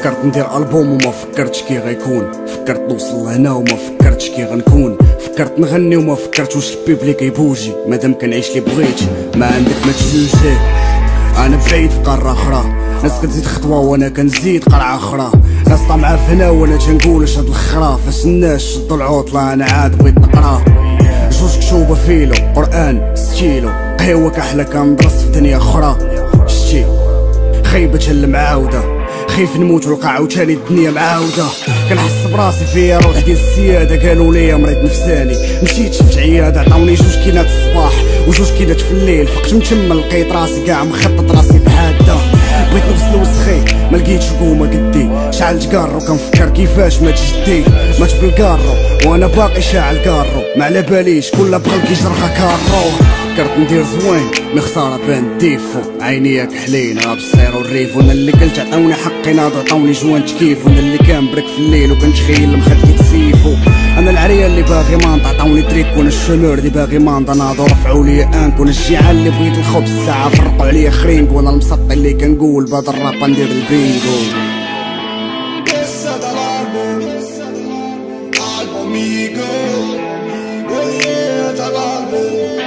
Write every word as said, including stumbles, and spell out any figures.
فكرت ندير البوم وما فكرتش كي غيكون، فكرت نوصل لهنا وما فكرتش كي غنكون، فكرت نغني وما فكرت واش البيبليك يبوجي، مادام كنعيش لي بغيتي ما عندك ما تجوجيه. انا بعيد في قاره اخرى، ناس كتزيد خطوه وانا كنزيد قرعه اخرى، ناس طامعه في هنا وانا تنقول اش هاد الخرا، فاش الناس شدوا العطله انا عاد بغيت نقرا. جوج كتوبه فيلو قران ستيلو، قهوه كحله كندرس في دنيا اخرى. شتي خيبه المعاوده، خايف نموت ونلقى عاوتاني الدنيا معاوده. كنحس براسي فيا روح ديال السياده، قالوا لي مريض نفساني، مشيت شفت عياده عطاوني جوج كينات الصباح وجوج كينات في الليل، فقت من تما لقيت راسي كاع مخطط راسي بحاده. بغيت نغسل وسخي ما لقيتش قومه قدي، شعلت كارو كنفكر كيفاش مات جدي، مات بالكارو وانا باقي شاعل كارو، ما على باليش كل بغا كيجرخا كارو. فكرت ندير زوين مي خساره بان ديفو، عينيا كحلين راه بالصير والريف، وانا اللي قلت عطاوني حقي ناضو عطاوني جوان تكيف، وانا اللي كان برك في الليل وكنتخيل مخدي تسيفو. انا العريه اللي باغي مانطا عطاوني تريك، وانا الشمور اللي باغي مانطا ناضو رفعوا لي انك، وانا الجيعان اللي بغيت الخبز ساعه فرقوا عليا خرينك، وانا المسطي اللي كنقول بعد الراب ندير البينغو. Amigo, oh yeah,